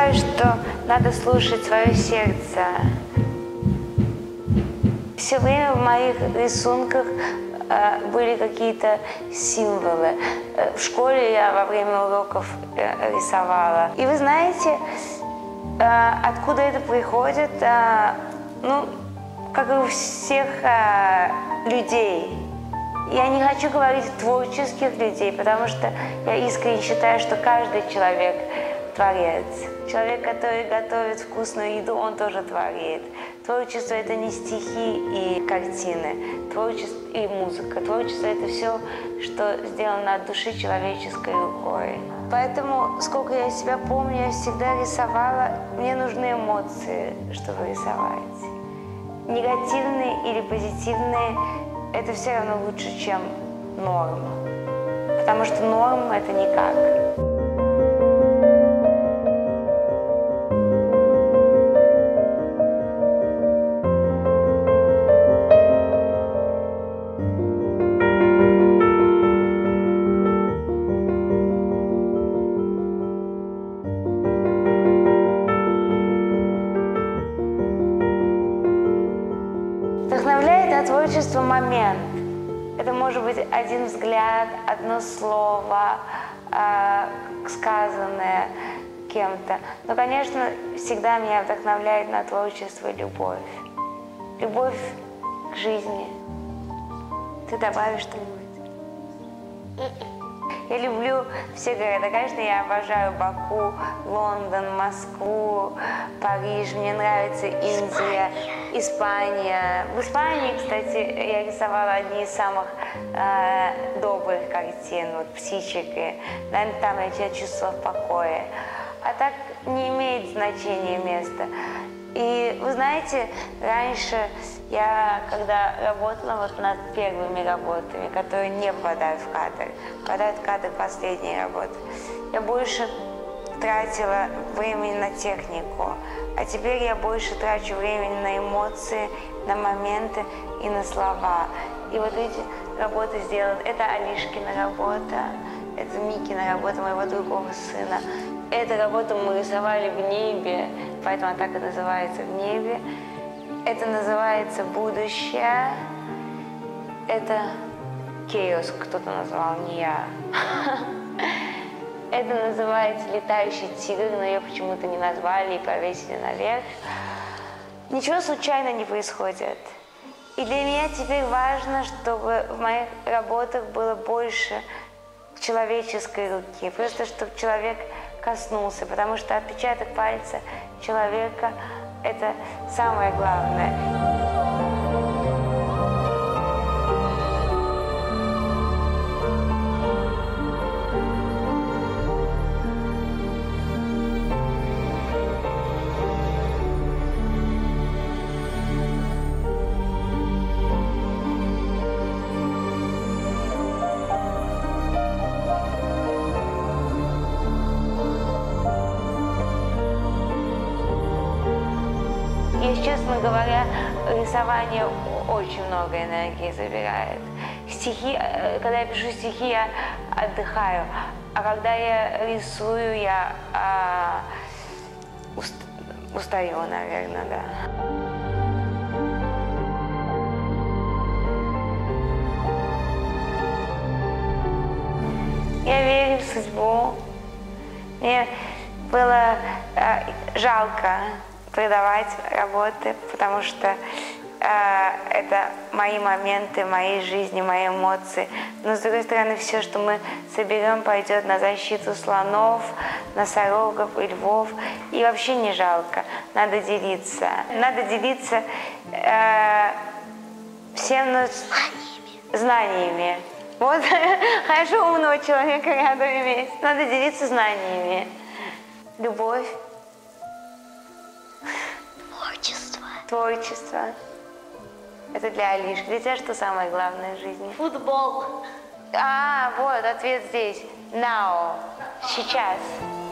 считаю, что надо слушать свое сердце. Все время в моих рисунках были какие-то символы. В школе я во время уроков рисовала. И вы знаете, откуда это приходит? Ну, как и у всех людей. Я не хочу говорить творческих людей, потому что я искренне считаю, что каждый человек творец. Человек, который готовит вкусную еду, он тоже творит. Творчество – это не стихи и картины, творчество и музыка. Творчество – это все, что сделано от души человеческой рукой. Поэтому, сколько я себя помню, я всегда рисовала. Мне нужны эмоции, чтобы рисовать. Негативные или позитивные – это все равно лучше, чем норма. Потому что норма – это никак. Вдохновляет на творчество момент. Это может быть один взгляд, одно слово, сказанное кем-то. Но, конечно, всегда меня вдохновляет на творчество любовь. Любовь к жизни. Ты добавишь что-нибудь? Я люблю все города. Конечно, я обожаю Баку, Лондон, Москву, Париж. Мне нравится Индия, Испания. В Испании, кстати, я рисовала одни из самых добрых картин, вот птичек. Наверное, там я чувствовала в покое. А так не имеет значения место. И вы знаете, раньше я, когда работала вот над первыми работами, которые не попадают в кадр, попадают в кадр последние работы, я больше тратила времени на технику, а теперь я больше трачу времени на эмоции, на моменты и на слова. И вот эти работы сделаны. Это Алишкина работа, это Микина работа, моего другого сына. Эту работу мы рисовали в небе, поэтому она так и называется «В небе». Это называется «Будущее». Это «Chaos», кто-то назвал, не я. Это называется «Летающий тигр», но ее почему-то не назвали и повесили наверх. Ничего случайно не происходит. И для меня теперь важно, чтобы в моих работах было больше человеческой руки, просто чтобы человек коснулся, потому что отпечаток пальца человека – это самое главное. Если честно говоря, рисование очень много энергии забирает. Стихи, когда я пишу стихи, я отдыхаю, а когда я рисую, я устаю, наверное, да. Я верю в судьбу. Мне было жалко продавать работы, потому что это мои моменты, мои жизни, мои эмоции. Но, с другой стороны, все, что мы соберем, пойдет на защиту слонов, носорогов и львов. И вообще не жалко. Надо делиться. Надо делиться всем знаниями. Вот, хорошо умного человека рядом иметь. Надо делиться знаниями. Любовь. Творчество. Это для Алишки. Для тебя что самое главное в жизни? Футбол. Вот, ответ здесь. Now. Сейчас.